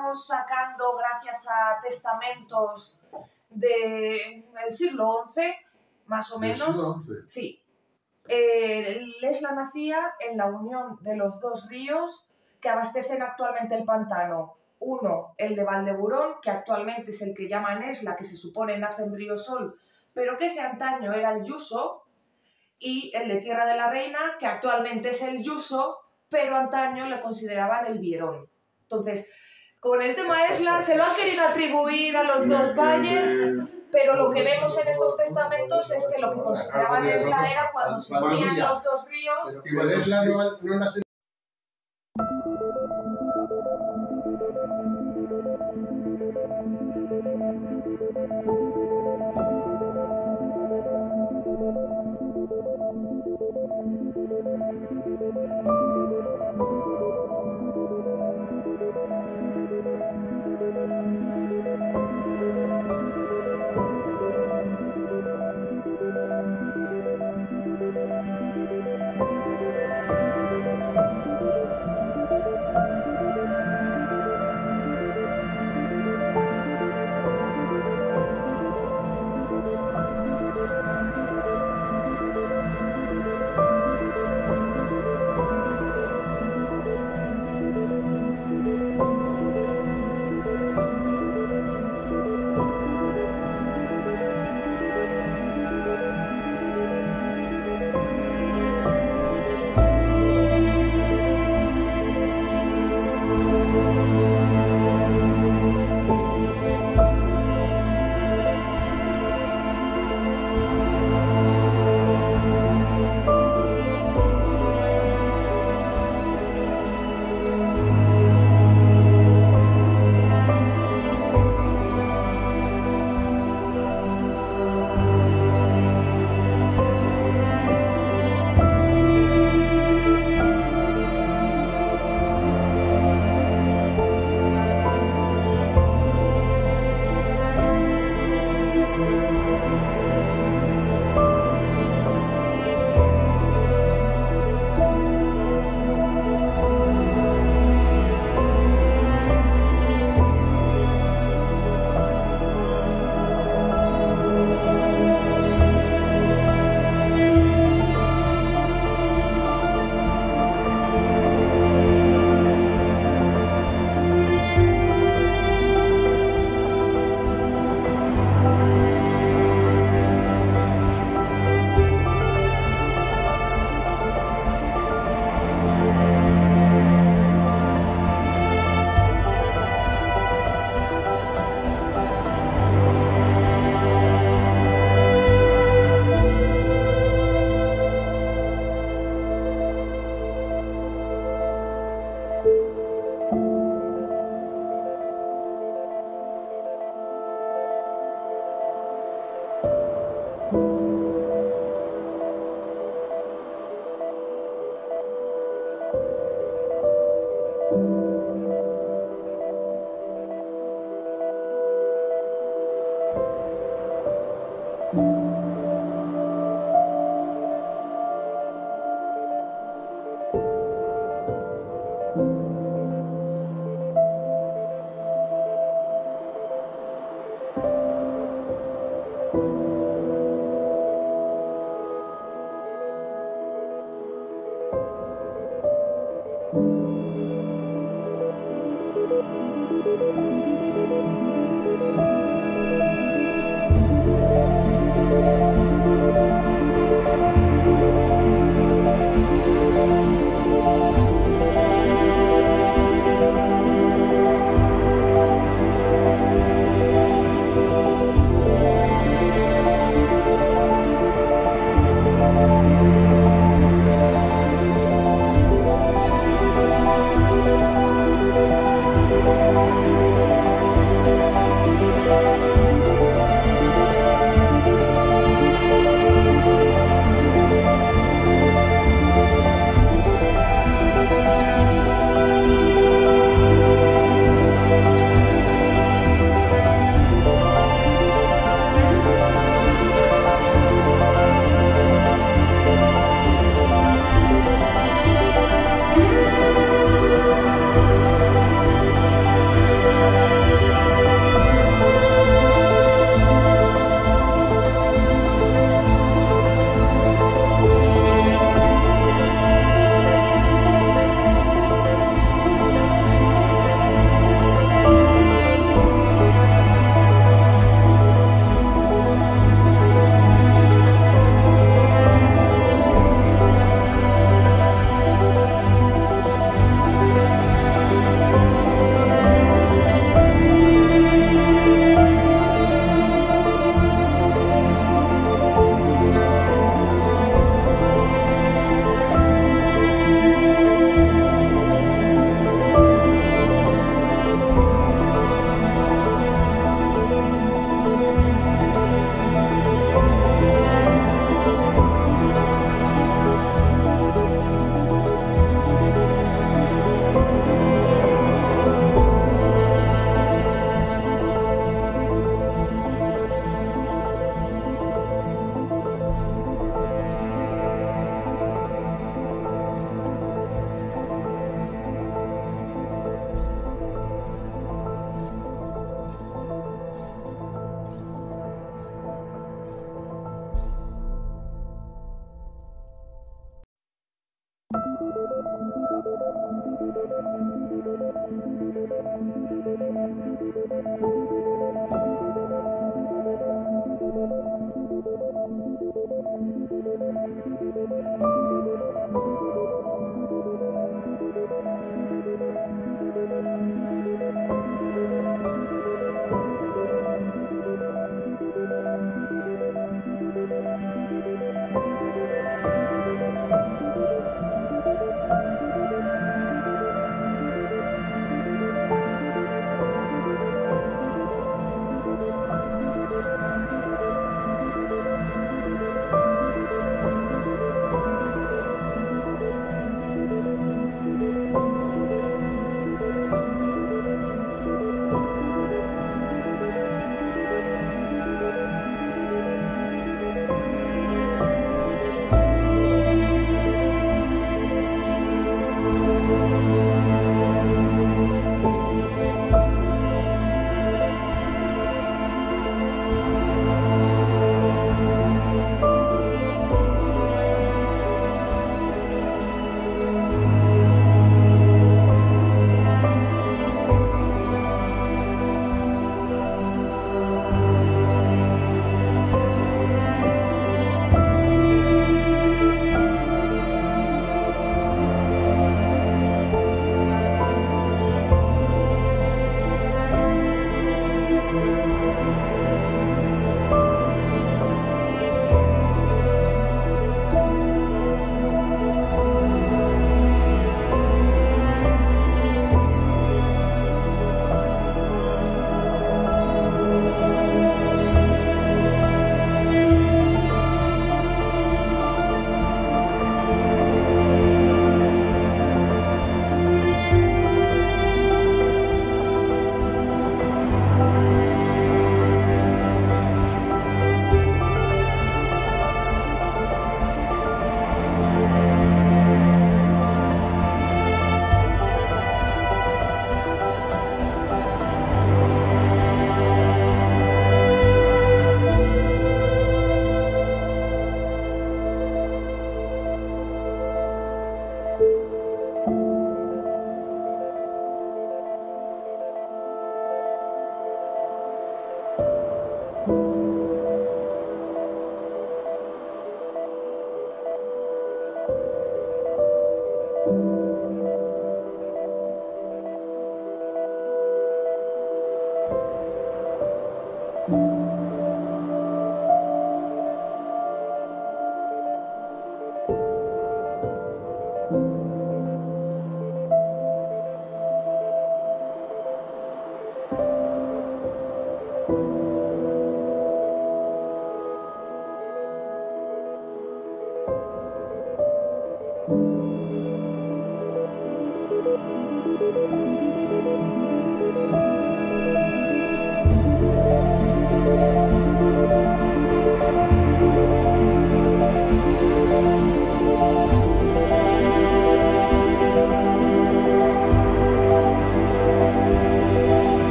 estamos sacando gracias a testamentos del siglo XI, más o menos. ¿Del siglo XI? Sí. Lesla nacía en la unión de los dos ríos que abastecen actualmente el pantano. Uno, el de Valdeburón, que actualmente es el que llaman Esla, que se supone nace en Riosol, pero que ese antaño era el Yuso, y el de Tierra de la Reina, que actualmente es el Yuso, pero antaño le consideraban el Vierón. Entonces, con el tema Esla se lo han querido atribuir a los dos valles, pero lo que vemos en estos testamentos es que lo que consideraban Esla era cuando se unían los dos ríos. Igual Esla no nace.